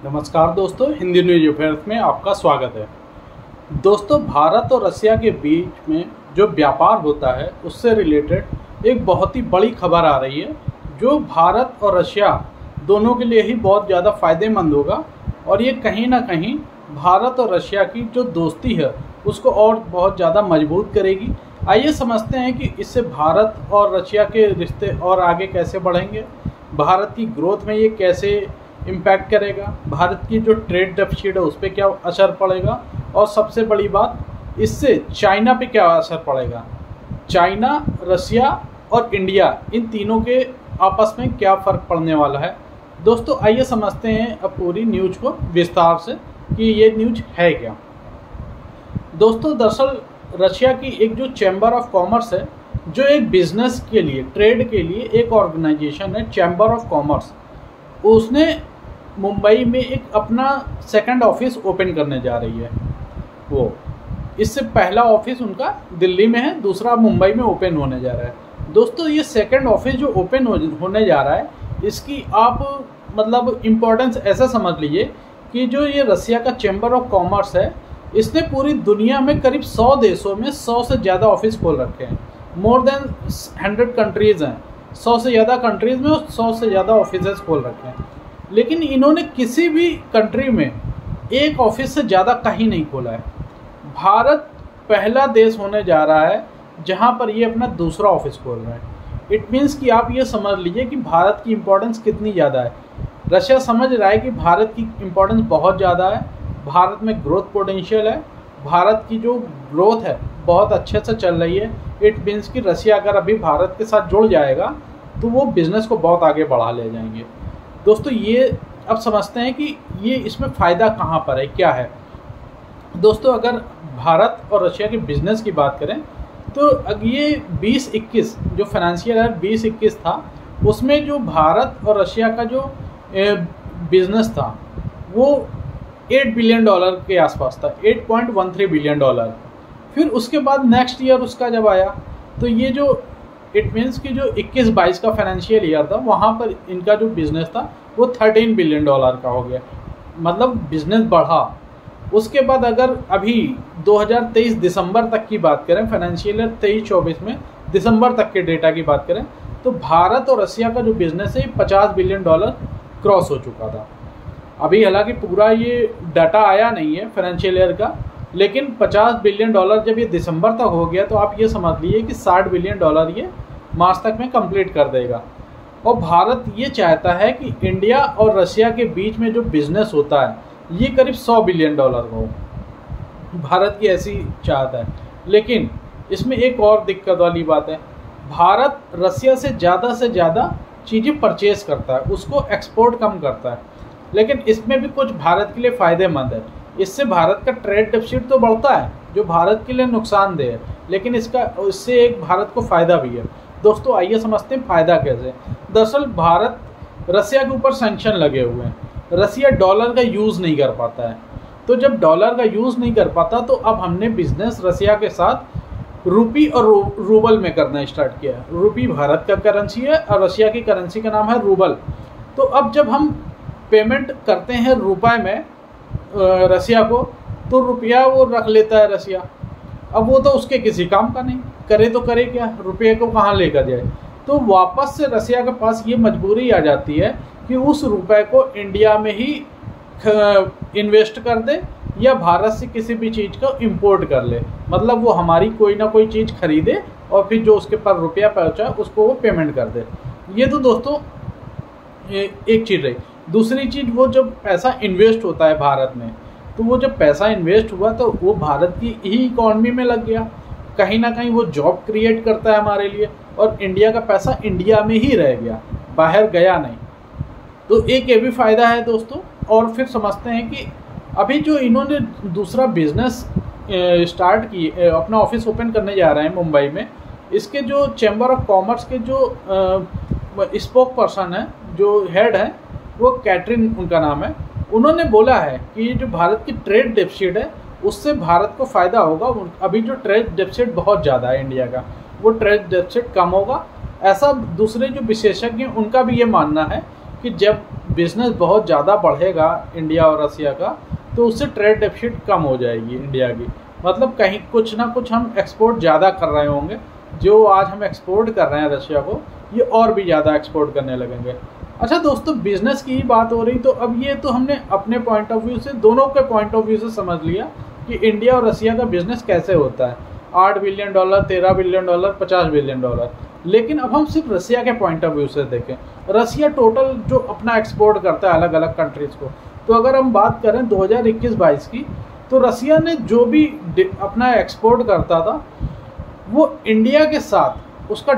नमस्कार दोस्तों, Hindi news affairs में आपका स्वागत है। दोस्तों, भारत और रसिया के बीच में जो व्यापार होता है उससे रिलेटेड एक बहुत ही बड़ी खबर आ रही है जो भारत और रशिया दोनों के लिए ही बहुत ज़्यादा फायदेमंद होगा और ये कहीं ना कहीं भारत और रशिया की जो दोस्ती है उसको और बहुत ज़्यादा मजबूत करेगी। आइए समझते हैं कि इससे भारत और रशिया के रिश्ते और आगे कैसे बढ़ेंगे, भारत की ग्रोथ में ये कैसे इम्पैक्ट करेगा, भारत की जो ट्रेड डेफिसिट है उस पर क्या असर पड़ेगा और सबसे बड़ी बात इससे चाइना पे क्या असर पड़ेगा। चाइना, रशिया और इंडिया इन तीनों के आपस में क्या फ़र्क पड़ने वाला है। दोस्तों, आइए समझते हैं अब पूरी न्यूज को विस्तार से कि ये न्यूज है क्या। दोस्तों, दरअसल रशिया की एक जो चैम्बर ऑफ कॉमर्स है, जो एक बिजनेस के लिए, ट्रेड के लिए एक ऑर्गेनाइजेशन है, चैम्बर ऑफ कॉमर्स, उसने मुंबई में एक अपना सेकंड ऑफिस ओपन करने जा रही है। वो इससे पहला ऑफिस उनका दिल्ली में है, दूसरा मुंबई में ओपन होने जा रहा है। दोस्तों, ये सेकंड ऑफिस जो ओपन होने जा रहा है इसकी आप मतलब इम्पोर्टेंस ऐसा समझ लीजिए कि जो ये रसिया का चैम्बर ऑफ कॉमर्स है इसने पूरी दुनिया में करीब 100 देशों में 100 से ज़्यादा ऑफिस खोल रखे हैं। मोर देन 100 कंट्रीज़ हैं, 100 से ज़्यादा कंट्रीज़ में 100 से ज़्यादा ऑफिस खोल रखे हैं। लेकिन इन्होंने किसी भी कंट्री में एक ऑफिस से ज़्यादा कहीं नहीं खोला है। भारत पहला देश होने जा रहा है जहां पर ये अपना दूसरा ऑफिस खोल रहा है। इट मीन्स कि आप ये समझ लीजिए कि भारत की इम्पोर्टेंस कितनी ज़्यादा है। रशिया समझ रहा है कि भारत की इम्पोर्टेंस बहुत ज़्यादा है, भारत में ग्रोथ पोटेंशियल है, भारत की जो ग्रोथ है बहुत अच्छे से चल रही है। इट मीन्स कि रशिया अगर अभी भारत के साथ जुड़ जाएगा तो वो बिज़नेस को बहुत आगे बढ़ा ले जाएंगे। दोस्तों, ये अब समझते हैं कि ये इसमें फ़ायदा कहाँ पर है, क्या है। दोस्तों, अगर भारत और रशिया के बिज़नेस की बात करें तो ये 2021 जो फाइनेंशियल ईयर 2021 था उसमें जो भारत और रशिया का जो बिज़नेस था वो $8 बिलियन के आसपास था, $8.13 बिलियन। फिर उसके बाद नेक्स्ट ईयर उसका जब आया तो ये जो इट मीन्स कि जो 21-22 का फाइनेंशियल ईयर था वहाँ पर इनका जो बिज़नेस था वो $13 बिलियन का हो गया, मतलब बिज़नेस बढ़ा। उसके बाद अगर अभी 2023 दिसंबर तक की बात करें, फाइनेंशियल ईयर 23-24 में दिसंबर तक के डेटा की बात करें तो भारत और रशिया का जो बिज़नेस है $50 बिलियन क्रॉस हो चुका था। अभी हालांकि पूरा ये डाटा आया नहीं है फाइनेंशियल ईयर का, लेकिन $50 बिलियन जब ये दिसंबर तक हो गया तो आप ये समझ लीजिए कि $60 बिलियन ये मार्च तक में कंप्लीट कर देगा। और भारत ये चाहता है कि इंडिया और रशिया के बीच में जो बिज़नेस होता है ये करीब $100 बिलियन का हो। भारत की ऐसी चाहत है। लेकिन इसमें एक और दिक्कत वाली बात है, भारत रशिया से ज़्यादा चीज़ें परचेज करता है, उसको एक्सपोर्ट कम करता है। लेकिन इसमें भी कुछ भारत के लिए फ़ायदेमंद है। इससे भारत का ट्रेड डेफिसिट तो बढ़ता है जो भारत के लिए नुकसानदेह है, लेकिन इससे एक भारत को फ़ायदा भी है। दोस्तों, आइए समझते हैं फ़ायदा कैसे। दरअसल भारत रसिया के ऊपर सैंक्शन लगे हुए हैं, रसिया डॉलर का यूज़ नहीं कर पाता है। तो जब डॉलर का यूज़ नहीं कर पाता तो अब हमने बिजनेस रसिया के साथ रुपी और रूबल में करना स्टार्ट किया है। रुपी भारत का करेंसी है और रशिया की करेंसी का नाम है रूबल। तो अब जब हम पेमेंट करते हैं रुपए में रसिया को तो रुपया वो रख लेता है रसिया। अब वो तो उसके किसी काम का नहीं, करे तो करे क्या, रुपये को कहाँ लेकर जाए। तो वापस से रसिया के पास ये मजबूरी आ जाती है कि उस रुपए को इंडिया में ही इन्वेस्ट कर दे या भारत से किसी भी चीज़ को इंपोर्ट कर ले, मतलब वो हमारी कोई ना कोई चीज़ खरीदे और फिर जो उसके पास रुपया पहुँचा उसको वो पेमेंट कर दे। ये तो दोस्तों एक चीज़ रही। दूसरी चीज़, वो जब पैसा इन्वेस्ट होता है भारत में तो वो जब पैसा इन्वेस्ट हुआ तो वो भारत की ही इकॉनमी में लग गया, कहीं ना कहीं वो जॉब क्रिएट करता है हमारे लिए, और इंडिया का पैसा इंडिया में ही रह गया, बाहर गया नहीं। तो एक ये भी फ़ायदा है दोस्तों। और फिर समझते हैं कि अभी जो इन्होंने दूसरा बिजनेस स्टार्ट की, अपना ऑफिस ओपन करने जा रहे हैं मुंबई में, इसके जो चैम्बर ऑफ कॉमर्स के जो स्पोक पर्सन है, जो हेड है, वो कैटरीन उनका नाम है, उन्होंने बोला है कि जो भारत की ट्रेड डेफिसिट है उससे भारत को फ़ायदा होगा। अभी जो ट्रेड डेफिसिट बहुत ज़्यादा है इंडिया का, वो ट्रेड डेफिसिट कम होगा। ऐसा दूसरे जो विशेषज्ञ हैं उनका भी ये मानना है कि जब बिज़नेस बहुत ज़्यादा बढ़ेगा इंडिया और रसिया का, तो उससे ट्रेड डेफिसिट कम हो जाएगी इंडिया की। मतलब कहीं कुछ ना कुछ हम एक्सपोर्ट ज़्यादा कर रहे होंगे, जो आज हम एक्सपोर्ट कर रहे हैं रशिया को, ये और भी ज़्यादा एक्सपोर्ट करने लगेंगे। अच्छा दोस्तों, बिज़नेस की ही बात हो रही, तो अब ये तो हमने अपने पॉइंट ऑफ व्यू से, दोनों के पॉइंट ऑफ व्यू से समझ लिया कि इंडिया और रसिया का बिज़नेस कैसे होता है। $8 बिलियन, $13 बिलियन, $50 बिलियन। लेकिन अब हम सिर्फ रसिया के पॉइंट ऑफ व्यू से देखें, रसिया टोटल जो अपना एक्सपोर्ट करता है अलग अलग कंट्रीज़ को, तो अगर हम बात करें 2021-22 की, तो रसिया ने जो भी अपना एक्सपोर्ट करता था वो इंडिया के साथ उसका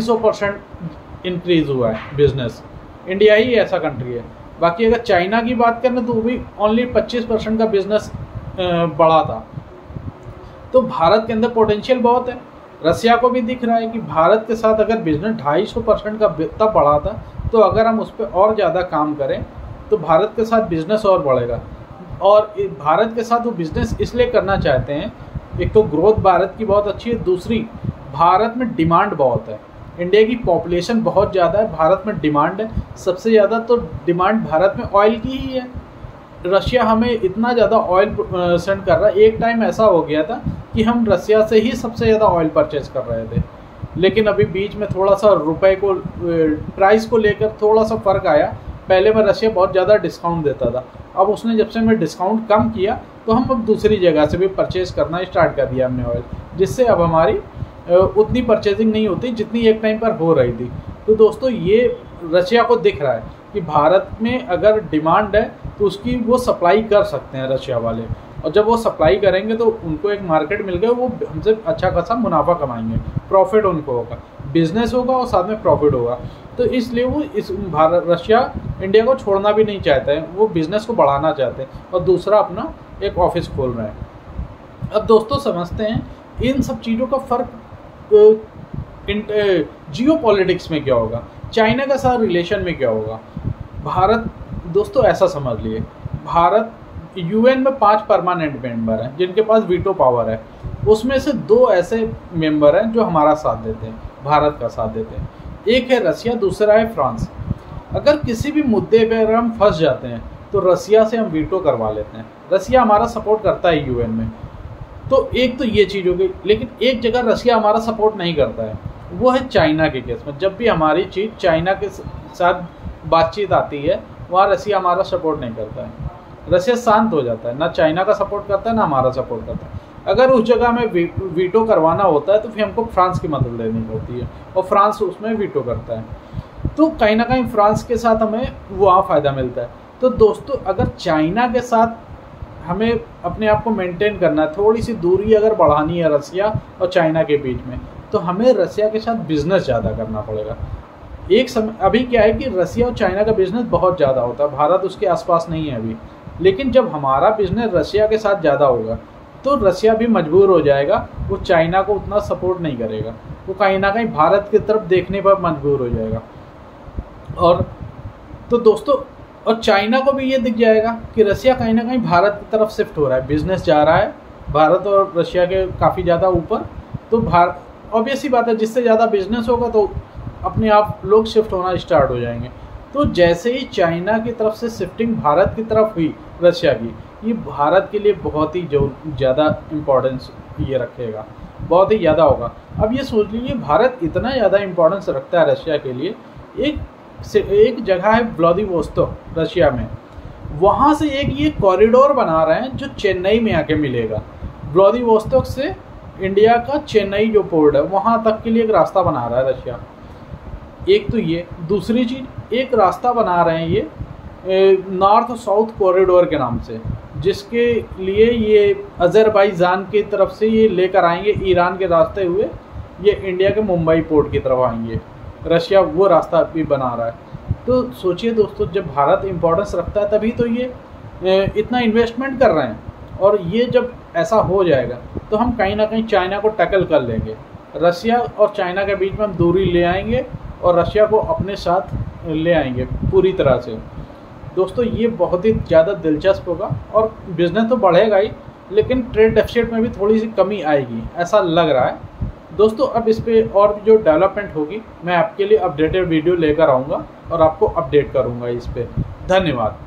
250% इंक्रीज़ हुआ है बिज़नेस। इंडिया ही ऐसा कंट्री है। बाकी अगर चाइना की बात करें तो वो भी ओनली 25% का बिज़नेस बढ़ा था। तो भारत के अंदर पोटेंशियल बहुत है। रसिया को भी दिख रहा है कि भारत के साथ अगर बिज़नेस 250% का तब बढ़ा था, तो अगर हम उस पर और ज़्यादा काम करें तो भारत के साथ बिज़नेस और बढ़ेगा। और भारत के साथ वो बिज़नेस इसलिए करना चाहते हैं, एक तो ग्रोथ भारत की बहुत अच्छी है, दूसरी भारत में डिमांड बहुत है। इंडिया की पॉपुलेशन बहुत ज़्यादा है, भारत में डिमांड है सबसे ज़्यादा, तो डिमांड भारत में ऑयल की ही है। रशिया हमें इतना ज़्यादा ऑयल सेंड कर रहा है। एक टाइम ऐसा हो गया था कि हम रसिया से ही सबसे ज़्यादा ऑयल परचेज कर रहे थे, लेकिन अभी बीच में थोड़ा सा रुपए को, प्राइस को लेकर थोड़ा सा फ़र्क आया। पहले मैं रशिया बहुत ज़्यादा डिस्काउंट देता था, अब उसने जब से मैं डिस्काउंट कम किया तो हम अब दूसरी जगह से भी परचेज़ करना स्टार्ट कर दिया हमने ऑयल, जिससे अब हमारी उतनी परचेजिंग नहीं होती जितनी एक टाइम पर हो रही थी। तो दोस्तों, ये रशिया को दिख रहा है कि भारत में अगर डिमांड है तो उसकी वो सप्लाई कर सकते हैं रशिया वाले, और जब वो सप्लाई करेंगे तो उनको एक मार्केट मिल गया, वो हमसे अच्छा खासा मुनाफा कमाएंगे, प्रॉफिट उनको होगा, बिजनेस होगा और साथ में प्रॉफिट होगा। तो इसलिए वो रशिया इंडिया को छोड़ना भी नहीं चाहता है, वो बिज़नेस को बढ़ाना चाहते हैं और दूसरा अपना एक ऑफिस खोल रहे हैं। अब दोस्तों समझते हैं इन सब चीज़ों का फ़र्क जियो पॉलिटिक्स में क्या होगा, चाइना के साथ रिलेशन में क्या होगा। भारत दोस्तों ऐसा समझ लिए, भारत यूएन में 5 परमानेंट मेंबर हैं जिनके पास वीटो पावर है, उसमें से 2 ऐसे मेंबर हैं जो हमारा साथ देते हैं, भारत का साथ देते हैं। एक है रसिया, दूसरा है फ्रांस। अगर किसी भी मुद्दे पर हम फंस जाते हैं तो रसिया से हम वीटो करवा लेते हैं, रसिया हमारा सपोर्ट करता है यूएन में। तो एक तो ये चीज़ हो गई। लेकिन एक जगह रसिया हमारा सपोर्ट नहीं करता है, वो है चाइना के केस में। जब भी हमारी चीज़ चाइना के साथ बातचीत आती है, वहाँ रसिया हमारा सपोर्ट नहीं करता है, रसिया शांत हो जाता है, ना चाइना का सपोर्ट करता है ना हमारा सपोर्ट करता है। अगर उस जगह में वीटो करवाना होता है तो फिर हमको फ्रांस की मदद लेनी पड़ती है और फ्रांस उसमें वीटो करता है। तो कहीं ना कहीं फ्रांस के साथ हमें वहाँ फ़ायदा मिलता है। तो दोस्तों, अगर चाइना के साथ हमें अपने आप को मेंटेन करना है, थोड़ी सी दूरी अगर बढ़ानी है रसिया और चाइना के बीच में, तो हमें रसिया के साथ बिज़नेस ज़्यादा करना पड़ेगा। एक समय अभी क्या है कि रसिया और चाइना का बिज़नेस बहुत ज़्यादा होता है, भारत उसके आसपास नहीं है अभी। लेकिन जब हमारा बिज़नेस रसिया के साथ ज़्यादा होगा तो रसिया भी मजबूर हो जाएगा, वो चाइना को उतना सपोर्ट नहीं करेगा, वो कहीं ना कहीं भारत की तरफ देखने पर मजबूर हो जाएगा। और तो दोस्तों, और चाइना को भी ये दिख जाएगा कि रसिया कहीं ना कहीं भारत की तरफ शिफ्ट हो रहा है, बिजनेस जा रहा है भारत और रशिया के काफ़ी ज़्यादा ऊपर। तो ऑब्वियस ही बात है, जिससे ज़्यादा बिजनेस होगा तो अपने आप लोग शिफ्ट होना स्टार्ट हो जाएंगे। तो जैसे ही चाइना की तरफ से शिफ्टिंग भारत की तरफ हुई रशिया की, ये भारत के लिए बहुत ही ज़्यादा इम्पोर्टेंस ये रखेगा, बहुत ही ज़्यादा होगा। अब ये सोच लीजिए, भारत इतना ज़्यादा इम्पोर्टेंस रखता है रशिया के लिए। एक जगह है व्लादिवोस्तोक रशिया में, वहाँ से एक ये कॉरिडोर बना रहे हैं जो चेन्नई में आके मिलेगा। व्लादिवोस्तोक से इंडिया का चेन्नई जो पोर्ट है वहाँ तक के लिए एक रास्ता बना रहा है रशिया। एक तो ये, दूसरी चीज़ एक रास्ता बना रहे हैं ये नॉर्थ साउथ कॉरिडोर के नाम से, जिसके लिए ये अज़रबैजान की तरफ से ये लेकर आएंगे, ईरान के रास्ते हुए ये इंडिया के मुंबई पोर्ट की तरफ आएंगे। रशिया वो रास्ता भी बना रहा है। तो सोचिए दोस्तों, जब भारत इम्पोर्टेंस रखता है तभी तो ये इतना इन्वेस्टमेंट कर रहे हैं, और ये जब ऐसा हो जाएगा तो हम कहीं ना कहीं चाइना को टैकल कर लेंगे। रशिया और चाइना के बीच में हम दूरी ले आएंगे और रशिया को अपने साथ ले आएंगे पूरी तरह से। दोस्तों, ये बहुत ही ज़्यादा दिलचस्प होगा और बिज़नेस तो बढ़ेगा ही, लेकिन ट्रेड डेफिसिट में भी थोड़ी सी कमी आएगी, ऐसा लग रहा है। दोस्तों, अब इस पे और भी जो डेवलपमेंट होगी मैं आपके लिए अपडेटेड वीडियो लेकर आऊँगा और आपको अपडेट करूँगा इस पे। धन्यवाद।